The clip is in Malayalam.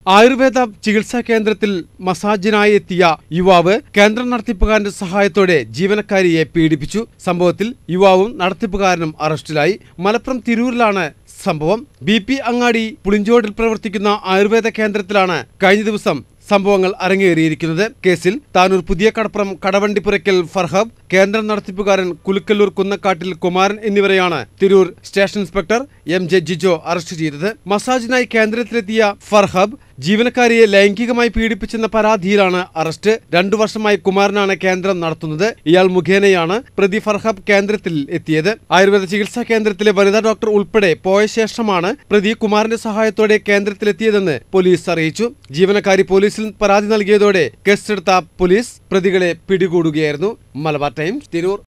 ആയുർവേദ ചികിത്സാ കേന്ദ്രത്തിൽ മസാജിനായി എത്തിയ യുവാവ് കേന്ദ്ര നടത്തിപ്പുകാരന്റെ സഹായത്തോടെ ജീവനക്കാരിയെ പീഡിപ്പിച്ചു. സംഭവത്തിൽ യുവാവും നടത്തിപ്പുകാരനും അറസ്റ്റിലായി. മലപ്പുറം തിരൂരിലാണ് സംഭവം. BP അങ്ങാടി പുളിഞ്ചോടിൽ പ്രവർത്തിക്കുന്ന ആയുർവേദ കേന്ദ്രത്തിലാണ് കഴിഞ്ഞ ദിവസം സംഭവങ്ങൾ അരങ്ങേറിയിരിക്കുന്നത്. കേസിൽ താനൂർ പുതിയ കടപ്പുറം കടവണ്ടിപ്പുരയ്ക്കൽ ഫർഹബ്, കേന്ദ്ര നടത്തിപ്പുകാരൻ കുലുക്കല്ലൂർ കുന്നക്കാട്ടിൽ കുമാരൻ എന്നിവരെയാണ് Tirur station inspector MJ Jijo arrest ചെയ്തത്. മസാജിനായി കേന്ദ്രത്തിലെത്തിയ ഫർഹബ് ജീവനക്കാരിയെ ലൈംഗികമായി പീഡിപ്പിച്ചെന്ന പരാതിയിലാണ് അറസ്റ്റ്. 2 വർഷമായി കുമാരനാണ് കേന്ദ്രം നടത്തുന്നത്. ഇയാൾ മുഖേനയാണ് പ്രതി ഫർഹബ് കേന്ദ്രത്തിൽ എത്തിയത്. ആയുർവേദ ചികിത്സാ കേന്ദ്രത്തിലെ വനിതാ ഡോക്ടർ ഉൾപ്പെടെ പോയ ശേഷമാണ് പ്രതി കുമാരന്റെ സഹായത്തോടെ കേന്ദ്രത്തിലെത്തിയതെന്ന് പോലീസ് അറിയിച്ചു. ജീവനക്കാരി പോലീസിൽ പരാതി നൽകിയതോടെ കേസെടുത്ത പോലീസ് പ്രതികളെ പിടികൂടുകയായിരുന്നു. മലബാർ ടൈംസ്, തിരൂർ.